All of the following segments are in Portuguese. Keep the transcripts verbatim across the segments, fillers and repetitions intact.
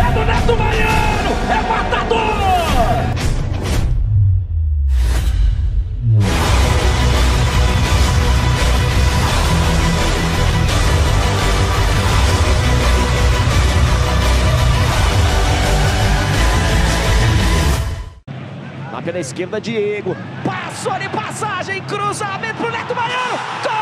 É do Neto Baiano! É matador! Lá pela esquerda, Diego. Passou de passagem, cruzamento pro Neto Baiano. Gol!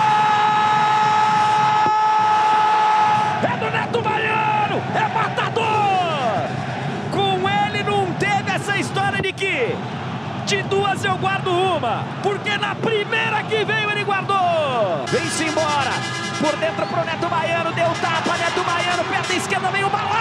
É do Neto Baiano! É matador! Com ele não teve essa história de que de duas eu guardo uma, porque na primeira que veio ele guardou. Vem-se embora. Por dentro pro Neto Baiano, deu tapa, Neto Baiano, perna esquerda, vem o balão.